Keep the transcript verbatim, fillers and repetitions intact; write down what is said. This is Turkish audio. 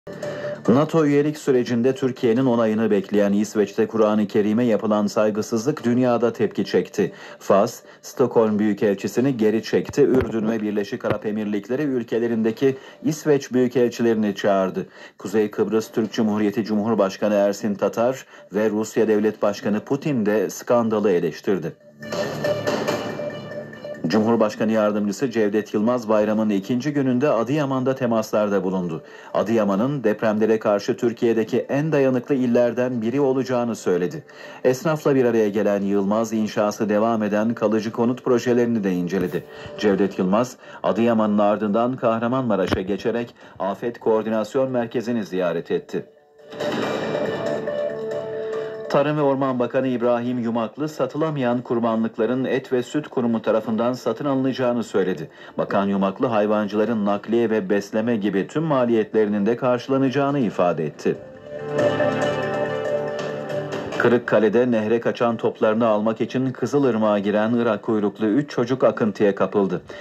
NATO üyelik sürecinde Türkiye'nin onayını bekleyen İsveç'te Kur'an-ı Kerim'e yapılan saygısızlık dünyada tepki çekti. Fas, Stockholm Büyükelçisini geri çekti. Ürdün ve Birleşik Arap Emirlikleri ülkelerindeki İsveç Büyükelçilerini çağırdı. Kuzey Kıbrıs Türk Cumhuriyeti Cumhurbaşkanı Ersin Tatar ve Rusya Devlet Başkanı Putin de skandalı eleştirdi. Cumhurbaşkanı Yardımcısı Cevdet Yılmaz bayramın ikinci gününde Adıyaman'da temaslarda bulundu. Adıyaman'ın depremlere karşı Türkiye'deki en dayanıklı illerden biri olacağını söyledi. Esnafla bir araya gelen Yılmaz, inşası devam eden kalıcı konut projelerini de inceledi. Cevdet Yılmaz, Adıyaman'ın ardından Kahramanmaraş'a geçerek Afet Koordinasyon Merkezi'ni ziyaret etti. Tarım ve Orman Bakanı İbrahim Yumaklı, satılamayan kurbanlıkların Et ve Süt Kurumu tarafından satın alınacağını söyledi. Bakan Yumaklı, hayvancıların nakliye ve besleme gibi tüm maliyetlerinin de karşılanacağını ifade etti. Kırıkkale'de nehre kaçan toplarını almak için Kızılırmak'a giren Irak kuyruklu üç çocuk akıntıya kapıldı.